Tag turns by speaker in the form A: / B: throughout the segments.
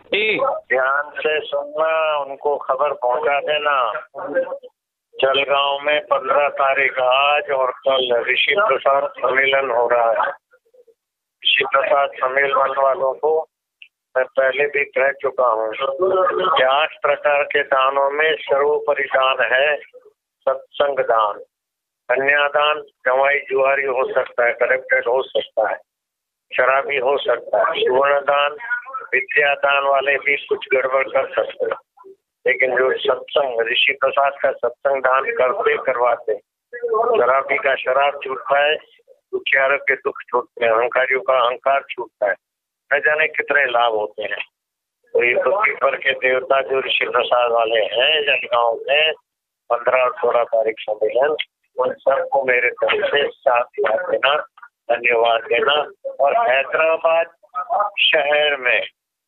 A: जी।
B: ध्यान से सुनना, उनको खबर पहुंचा देना। जलगांव में 15 तारीख आज और कल ऋषि प्रसाद सम्मेलन हो रहा है। ऋषि प्रसाद सम्मेलन वालों को मैं पहले भी कह चुका हूँ कि 8 प्रकार के दानों में सर्वोपरि दान है सत्संग दान। कन्यादान जवाई जुआरी हो सकता है, करप्टेड हो सकता है, शराबी हो सकता है। सुवर्ण दान, विद्या दान वाले भी कुछ गड़बड़ कर सकते हैं, लेकिन जो सत्संग, ऋषि प्रसाद का सत्संग दान करते करवाते, शराबी का शराब छूटता है, दुखियारों के दुख छूटते हैं, अहंकारियों का अहंकार छूटता है, न जाने कितने लाभ होते हैं। तो ये बुद्धिपर के देवता जो ऋषि प्रसाद वाले हैं जलगांव में 15 और 16 तारीख सम्मेलन, उन सबको मेरे तरफ से साथ देना, धन्यवाद देना। और हैदराबाद शहर में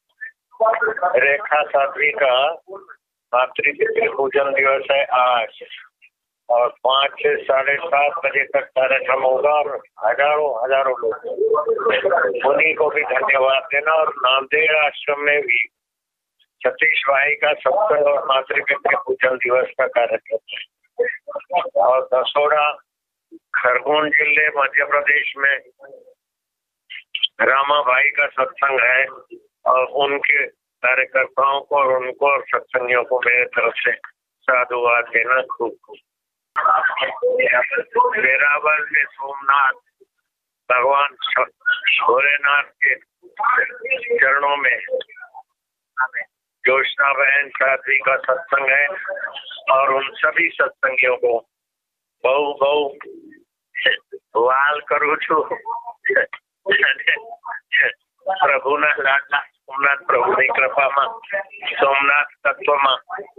B: रेखा साध्वी का मातृपितृ पूजन दिवस है आज, और 5 से 7:30 बजे तक कार्यक्रम होगा और हजारों लोग। उन्हीं को भी धन्यवाद देना। और नांदेड़ आश्रम में भी सतीश भाई का सत्संग और मातृपितृ पूजन दिवस का कार्यक्रम है। और दसोड़ा खरगोन जिले मध्य प्रदेश में रामा भाई का सत्संग है, और उनके कार्यकर्ताओं को और उनको और सत्संगियों को मेरे तरफ से साधुवाद देना। खूब वेरावल में सोमनाथ भगवान भोलेनाथ के चरणों में जोशना बहन साध्वी का सत्संग है, और उन सभी सत्संगियों को बहु वाल करूँ छू प्रभुना लाडला सोमनाथ प्रभुની કૃપામાં સોમનાથ તત્વમાં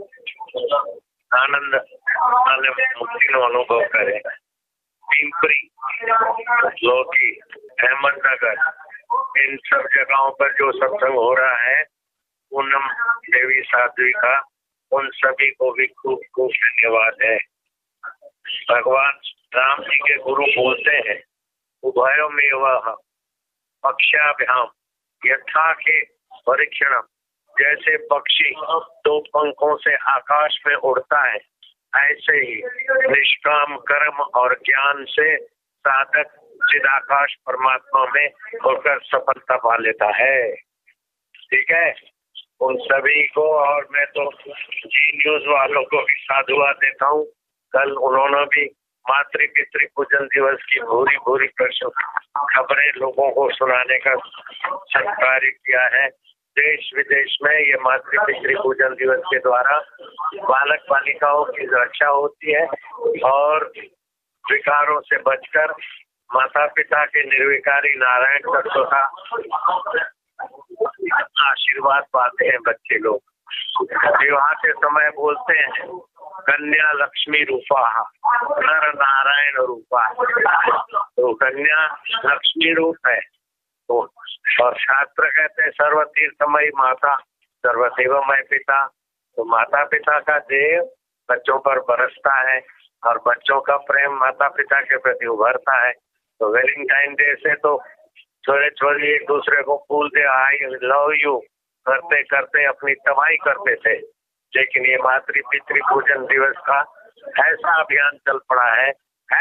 B: આનંદ અને મુક્તિનો અનુભવ કરે। पिंपरी, लोकी, अहमदनगर, इन सब जगहों पर जो सत्संग हो रहा है पूनम देवी साध्वी का, उन सभी को भी खूब खूब धन्यवाद है। भगवान राम जी के गुरु बोलते हैं, उभयोमेव पक्षाभ्याम यथा के परीक्षण, जैसे पक्षी 2 पंखों से आकाश में उड़ता है, ऐसे ही निष्काम कर्म और ज्ञान से साधक चिदाकाश परमात्मा में होकर सफलता पा लेता है। ठीक है, उन सभी को। और मैं तो जी न्यूज वालों को भी साधुवाद देता हूँ। कल उन्होंने भी मातृपितृ पूजन दिवस की भूरी खबरें लोगों को सुनाने का सत्कार किया है। देश विदेश में ये मातृपितृ पूजन दिवस के द्वारा बालक बालिकाओं की रक्षा होती है, और विकारों से बचकर माता पिता के निर्विकारी नारायण तत्व का आशीर्वाद पाते हैं बच्चे लोग। विवाह के समय बोलते हैं कन्या लक्ष्मी रूपा नर नारायण रूपा, तो कन्या लक्ष्मी रूप है। तो और शास्त्र कहते हैं सर्वतीर्थमयी माता सर्वदेवमय पिता। तो माता पिता का देव बच्चों पर बरसता है, और बच्चों का प्रेम माता पिता के प्रति उभरता है। तो वैलेंटाइन डे से तो छोरे एक दूसरे को फूल दे आई लव यू करते करते अपनी तबाही करते थे, लेकिन ये मातृपितृ पूजन दिवस का ऐसा अभियान चल पड़ा है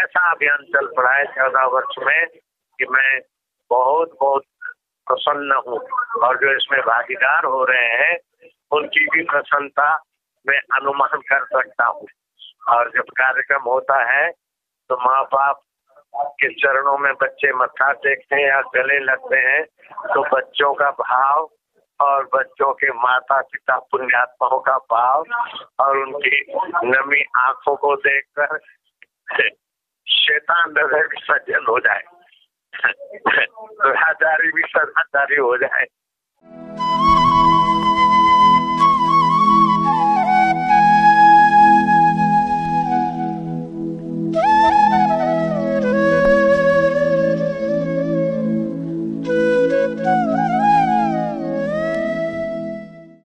B: 14 वर्ष में, कि मैं बहुत प्रसन्न हूँ। और जो इसमें भागीदार हो रहे हैं उनकी भी प्रसन्नता मैं अनुमान कर सकता हूँ। और जब कार्यक्रम होता है तो माँ बाप के चरणों में बच्चे मत्था टेकते हैं या गले लगते हैं, तो बच्चों का भाव और बच्चों के माता पिता पुण्यात्माओं का भाव और उनकी नमी आंखों को देखकर शैतान हृदय विसर्जन हो जाए, राजारी भी सदाचारी हो जाए।